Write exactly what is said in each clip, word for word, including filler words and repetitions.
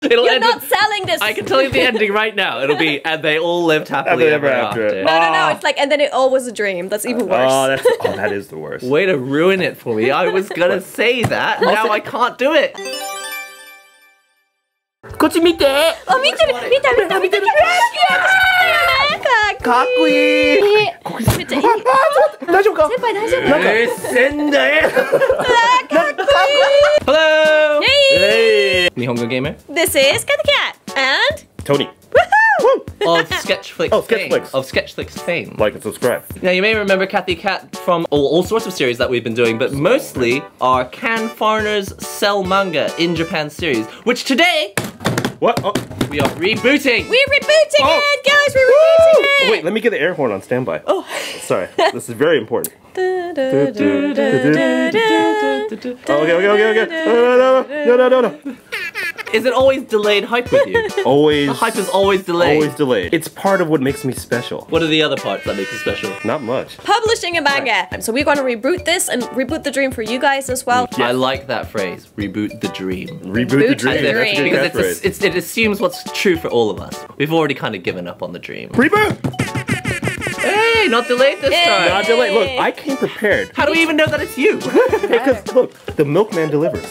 It'll You're end not with, selling this. I can tell you the ending right now. It'll be, and they all lived happily ever after. No, no, no. It's like, and then it all was a dream. That's even worse. Oh, that's, oh, that is the worst. Way to ruin it for me. I was gonna say that. Now I can't do it. こっち見て。 あ、見てる、見た、見た、見た、見た。かっこいい。めっちゃいい。 大丈夫か？ 先輩大丈夫？ なんかえせんだよ。 Hello! Hey! Nihongo Gamer This is Cat the Cat and Tony. of Sketchflix Oh, fame. Sketchflix. Of Sketchflix fame. Like and subscribe. Now you may remember Cathy Cat from all, all sorts of series that we've been doing, but mostly our Can Foreigners Sell Manga in Japan series, which today What? Oh. we are rebooting. we're rebooting Oh. it, guys. We're rebooting Oh, it. wait, let me get the air horn on standby. Oh. Sorry, this is very important. Da, da, Do, do, da, do, da, do, da, do, da. Oh, okay, okay, okay, okay. No, no, no, no, no, no, no. Is it always delayed hype with you? Always. The hype is always delayed. Always delayed. It's part of what makes me special. What are the other parts that make you special? Not much. Publishing a manga. So we're going to reboot this and reboot the dream for you guys as well. I like that phrase. Reboot the dream. Reboot the Reboot dream. the That's a good dream. Because catchphrase. it's, it's, it assumes what's true for all of us. We've already kind of given up on the dream. Reboot! Hey, not delayed this Hey. time. Not delayed. Look, I came prepared. How do we even know that it's you? Because look, the milkman delivers.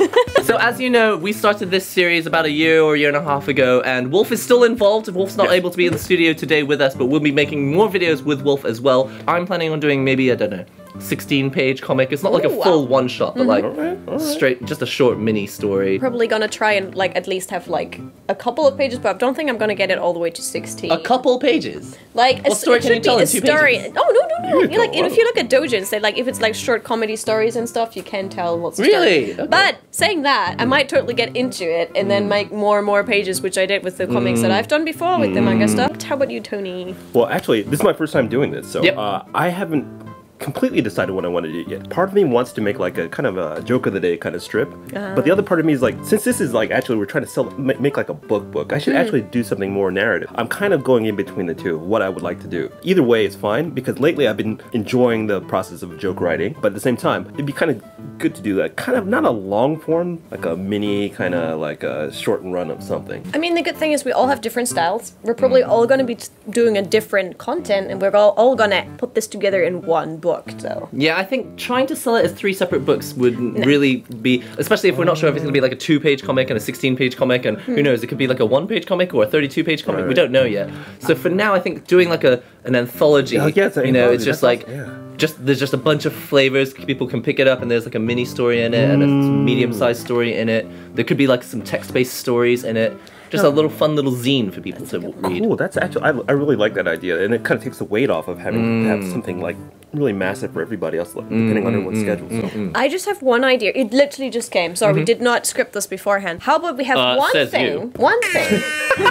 So as you know, we started this series about a year or a year and a half ago, and Wolf is still involved. Wolf's not Yes. able to be in the studio today with us, but we'll be making more videos with Wolf as well. I'm planning on doing maybe, I don't know, sixteen page comic. It's not like a Ooh, full wow. one shot, but like Alright, alright. straight, just a short mini story. Probably gonna try and like at least have like a couple of pages, but I don't think I'm gonna get it all the way to sixteen. A couple pages. Like a, What story it can should you tell be in a two story. pages? Oh no no no! You You like can if you look at doujins, they like if it's like short comedy stories and stuff, you can tell what's the Really? story. Okay. But saying that, I might totally get into it and then make more and more pages, which I did with the comics that I've done before with the manga stuff. How about you, Tony? Well, actually, this is my first time doing this, so Yep. uh, I haven't completely decided what I want to do yet. Part of me wants to make like a kind of a joke of the day kind of strip, but the other part of me is like, since this is like actually we're trying to sell, ma- make like a book book, I should actually do something more narrative. I'm kind of going in between the two, what I would like to do. Either way is fine, because lately I've been enjoying the process of joke writing, but at the same time, it'd be kind of good to do that, kind of not a long form, like a mini kind of like a short run of something. I mean, the good thing is we all have different styles. We're probably all going to be t- doing a different content, and we're all, all going to put this together in one book, so. Yeah, I think trying to sell it as three separate books wouldn't really be, especially if we're not sure if it's going to be like a two page comic and a sixteen page comic, and who knows, it could be like a one page comic or a thirty-two page comic, Right, we right. don't know yet. So for now, I think doing like a an anthology, Oh, yeah, it's an you know, it's anthology, just that's like, awesome, yeah. just there's just a bunch of flavors, people can pick it up, and there's like a mini story in it, and a Mm. medium-sized story in it. There could be like some text-based stories in it. Just a little fun little zine for people to read. Cool, that's actually, I, I really like that idea, and it kind of takes the weight off of having to have something like really massive for everybody else, like, depending on everyone's schedule. So. I just have one idea. It literally just came. Sorry, we did not script this beforehand. How about we have Uh, one says thing? you. One thing.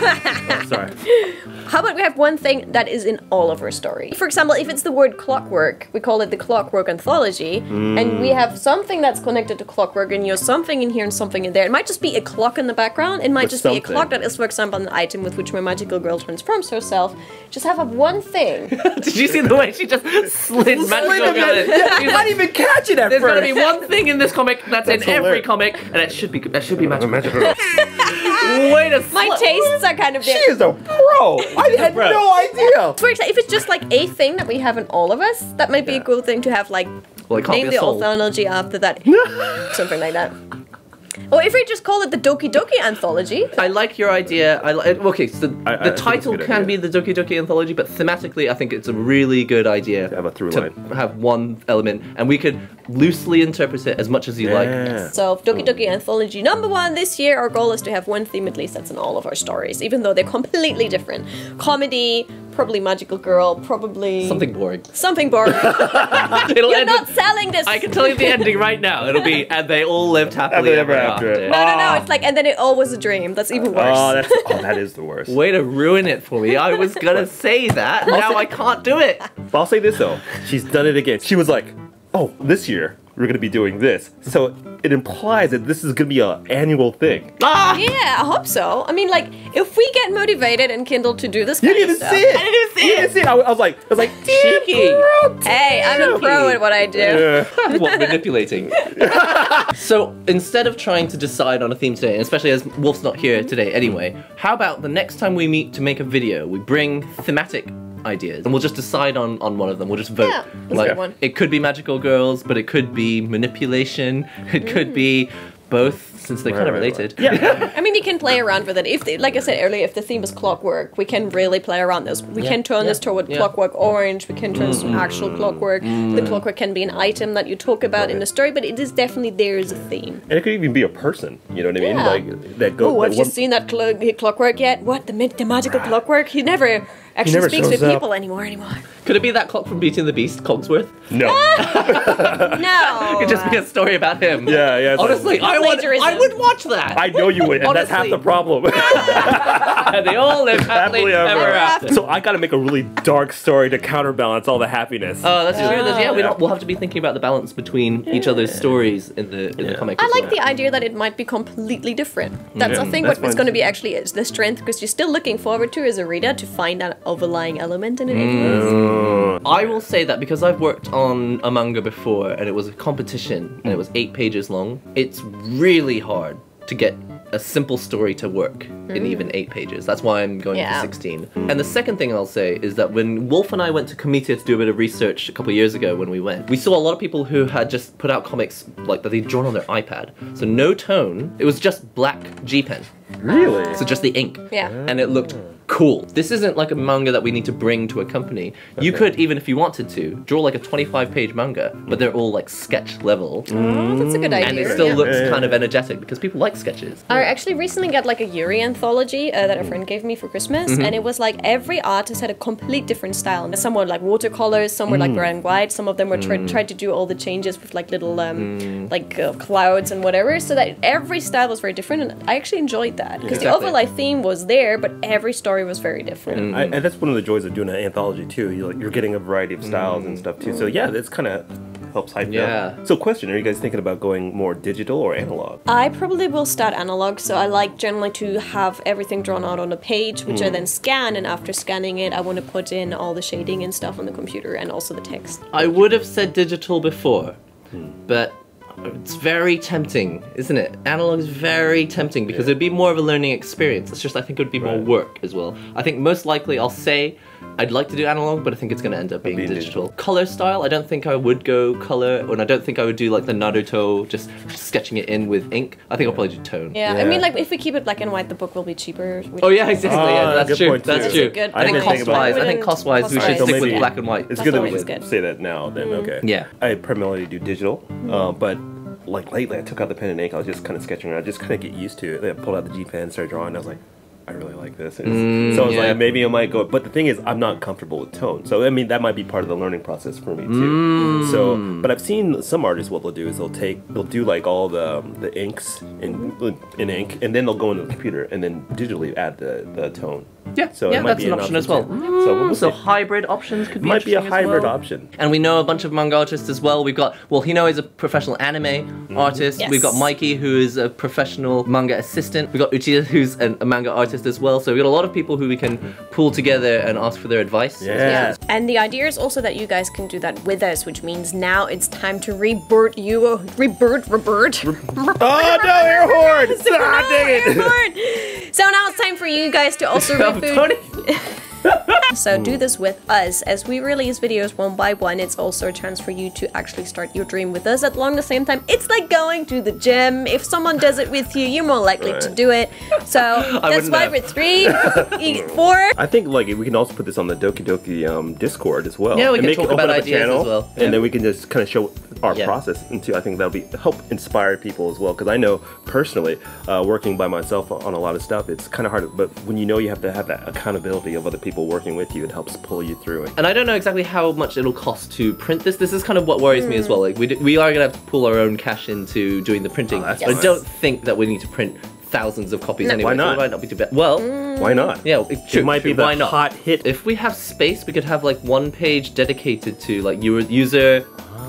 Oh, sorry. How about we have one thing that is in all of our story? For example, if it's the word clockwork, we call it the Clockwork Anthology, and we have something that's connected to clockwork, and you have something in here and something in there. It might just be a clock in the background. It might But just be a something. clock that is, for example, an item with which my magical girl transforms herself. Just have a one thing. Did you see the way she just slid magical girl in? She's like, even catch it at there's gonna be one thing in this comic that's, That's in every hilarious. comic, and it should be that should be magical. Magical. Way to My sl- tastes are kind of She different. is a pro. I had Pro. no idea. For example, if it's just like a thing that we have in all of us, that might be a cool thing to have, like, Well, it can't name be a the soul. anthology after that. Something like that. Or if we just call it the Doki Doki Anthology. I like your idea. I li- okay, so the, I- I the think it's a title good can idea. be the Doki Doki Anthology, but thematically, I think it's a really good idea To have a through to line. have one element, and we could loosely interpret it as much as you like. Yeah. So Doki Doki Anthology number one this year, our goal is to have one theme at least that's in all of our stories, even though they're completely different. Comedy, probably magical girl, probably Something boring. something boring. It'll You're end not with- selling this. I can tell you the ending right now. It'll be, and they all lived happily Happily ever ever after. after. No, no, no. It's like, and then it all was a dream. That's even worse. Oh, that's oh, that is the worst. Way to ruin it for me. I was gonna say that. Now I can't do it. But I'll say this though, she's done it again. She was like, "Oh, this year we're going to be doing this. So it implies that this is going to be an annual thing. Ah! Yeah, I hope so. I mean, like, if we get motivated and Kindle to do this You kind didn't of stuff. see it. I didn't see You it. didn't see it. I, I was like, I was like, Cheeky. damn, Hey, I'm a pro at what I do. Yeah. What, manipulating? So instead of trying to decide on a theme today, and especially as Wolf's not here today anyway, how about the next time we meet to make a video, we bring thematic ideas and we'll just decide on, on one of them. We'll just vote. Yeah, that's a like, good one. It could be magical girls, but it could be manipulation. It could be both, since they're Right, kind of right, related. right. Yeah. I mean, we can play around with it. If, they, like I said earlier, if the theme is clockwork, we can really play around this. We Yeah, can turn yeah, this toward yeah. clockwork orange. We can turn this to actual clockwork. The clockwork can be an item that you talk about in the story, but it is definitely there is a theme. And it could even be a person. You know what I mean? Yeah. Like that goes. Oh, have that you one- seen that clo- clockwork yet? What the, ma- the magical clockwork? He never actually never speaks shows with up. people anymore anymore. Could it be that clock from Beauty and the Beast, Cogsworth? No. No. It could just be a story about him. Yeah, yeah. it's like- Honestly, I would, Plagiarism. I would watch that. I know you would, and that's half Honestly. the problem. And they all live happily Happily ever ever after. after. So I got to make a really dark story to counterbalance all the happiness. Oh, that's true. There's- Yeah, we Yeah. don't, we'll have to be thinking about the balance between each other's stories in the in the Yeah. comic. I as like well. the idea that it might be completely different. That's Yeah, I think that's what it's fine going to too. be actually is the strength, because you're still looking forward to as a reader to find that overlying element in it. Mm. anyways. I will say that because I've worked on a manga before and it was a competition and it was eight pages long, it's really hard to get a simple story to work in even eight pages. That's why I'm going Yeah. for sixteen. And the second thing I'll say is that when Wolf and I went to Komitea to do a bit of research a couple of years ago when we went, we saw a lot of people who had just put out comics like that they'd drawn on their iPad. So no tone, it was just black G pen. Really? So just the ink. Yeah. And it looked cool. This isn't like a manga that we need to bring to a company. You could, even if you wanted to, draw like a twenty-five page manga, but they're all like sketch level. Oh, that's a good idea. And it still yeah. looks Yeah, yeah, kind of yeah. energetic because people like sketches. I actually recently got like a Yuri anthology uh, that a friend gave me for Christmas, and it was like every artist had a complete different style. Some were like watercolors, some were like red and white, some of them were try- tried to do all the changes with like little um, like uh, clouds and whatever, so that every style was very different, and I actually enjoyed that because the Exactly. overlay theme was there, but every story was very different. I, and that's one of the joys of doing an anthology too. You're, like, you're getting a variety of styles and stuff too. So yeah, that's kind of helps hype it Yeah. up. So question, are you guys thinking about going more digital or analog? I probably will start analog, so I like generally to have everything drawn out on a page, which I then scan, and after scanning it, I want to put in all the shading and stuff on the computer and also the text. I would have said digital before, but it's very tempting, isn't it? Analog is very tempting because it'd be more of a learning experience. It's just I think it would be more Right. work as well. I think most likely I'll say I'd like to do analog, but I think it's going to end up being Being digital. digital. Color style, I don't think I would go color, and I don't think I would do like the Naruto, just sketching it in with ink. I think I'll probably do tone. Yeah, I Yeah. mean, like if we keep it black and white, the book will be cheaper. which- Oh yeah, exactly. yeah, Ah, that's good true. point, too. That's That's true. a good I think point. I didn't think about cost-wise, that. I think cost-wise, we should Cost-wise, stick with maybe- black and white. It's That's good that we always could good. say that now. Then okay. Yeah. I primarily do digital, uh, but like lately I took out the pen and ink. I was just kind of sketching around, just kind of get used to it. Then I pulled out the G pen, started drawing. And I was like, I really like this. And it's- so I was yeah. like, maybe I might go. But the thing is, I'm not comfortable with tone. So I mean, that might be part of the learning process for me too. So, but I've seen some artists. What they'll do is they'll take, they'll do like all the um, the inks in in ink, and then they'll go into the computer and then digitally add the the tone. Yeah, So it yeah, might that's be an an option option as well. too. So we'll so see. hybrid options could be Might be a interesting as hybrid well. option. And we know a bunch of manga artists as well. We've got, well, Hino is a professional anime artist. Yes. We've got Mikey, who is a professional manga assistant. We've got Uchiha, who's an, a manga artist as well. So we've got a lot of people who we can pull together and ask for their advice. Yeah. Yeah. And the idea is also that you guys can do that with us, which means now it's time to rebirth you, rebirth, rebirth. Oh no, air horn! So Ah, now, dang it! Airborne. So now it's time for you guys to also Oh, reboot. Tony. So do this with us. As we release videos one by one, it's also a chance for you to actually start your dream with us at along the same time. It's like going to the gym. If someone does it with you, you're more likely to Right. do it. So that's wouldn't why have. we're three, e- four. I think like we can also put this on the Doki Doki um, Discord as well. Yeah, we and can make talk it, open about up a ideas channel, as well. and Yeah. then we can just kind of show our Yeah. process into. I think that'll be help inspire people as well. Because I know personally, uh, working by myself on a lot of stuff, it's kind of hard. But when you know you have to have that accountability of other people working with you, it helps pull you through it. And I don't know exactly how much it'll cost to print this. This is kind of what worries me as well. Like we, d- we are going to have to pull our own cash into doing the printing. Oh, that's but I fine. don't think that we need to print thousands of copies No. anyway. Why not? So it might not be too bad. Well, Why not? yeah, it's true. it might true. be the Why not? hot hit. If we have space, we could have like one page dedicated to like your user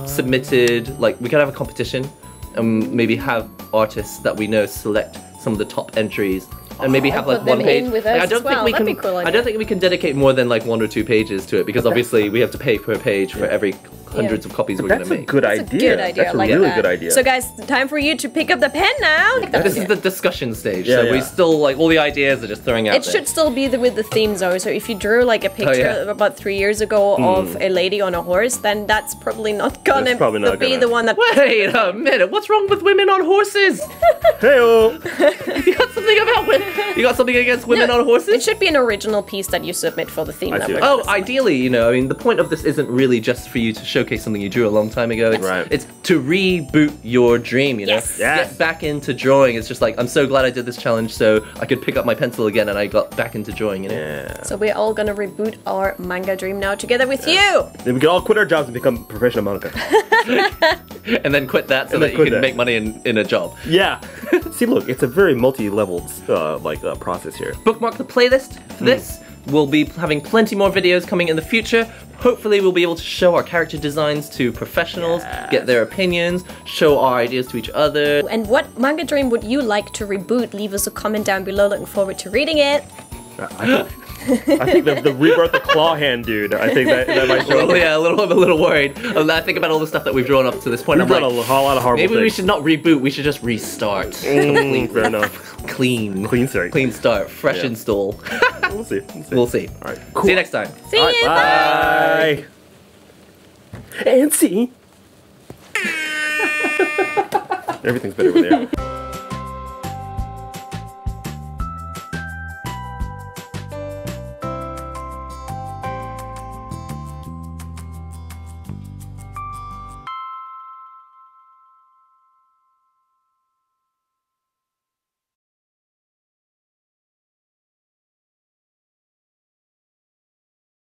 submitted, like we could have a competition, and maybe have artists that we know select some of the top entries. And maybe have like put them one page. in with Like, us I don't as think well. we That'd can. be a cool I idea. don't think we can dedicate more than like one or two pages to it because obviously we have to pay per page for every hundreds of copies we're That's gonna a make. good That's a idea. good idea. That's I a like really that. good idea. So, guys, time for you to pick up the pen now. This is the discussion stage, Yeah, so yeah. we still like all the ideas are just throwing out It there. should still be the, with the themes though. So if you drew like a picture yeah. of about three years ago of a lady on a horse, then that's probably not gonna That's probably not be gonna- the one that. Wait a minute, what's wrong with women on horses? Hey-o. You got something about women? You got something against women No, on horses? It should be an original piece that you submit for the theme. I that see. we're Oh, gonna ideally, you know, I mean, the point of this isn't really just for you to showcase something you drew a long time ago. It's, Right. it's to reboot your dream, you know? Yes. Yes. Get back into drawing. It's just like, I'm so glad I did this challenge so I could pick up my pencil again and I got back into drawing, you know? Yeah. So we're all gonna reboot our manga dream now together with you. Then we can all quit our jobs and become professional manga. And then quit that so And that then you quit can that. make money in, in a job. Yeah. See, look, it's a very multi-leveled uh, like uh, process here. Bookmark the playlist for this. We'll be having plenty more videos coming in the future. Hopefully we'll be able to show our character designs to professionals, get their opinions, show our ideas to each other. And what manga dream would you like to reboot? Leave us a comment down below. Looking forward to reading it. I think the, the rebirth of Claw Hand dude, I think that, that might show Well, up. yeah, a little, I'm a little worried. Um, I think about all the stuff that we've drawn up to this point. We've I'm done like, a whole lot of horrible maybe we things. should not reboot. We should just restart. Mm, fair enough. Clean, Clean start. clean start, fresh Yeah. install. We'll see. We'll see. We'll see. All right. See you next time. See All right, you. Bye. bye. And see. Everything's better over there.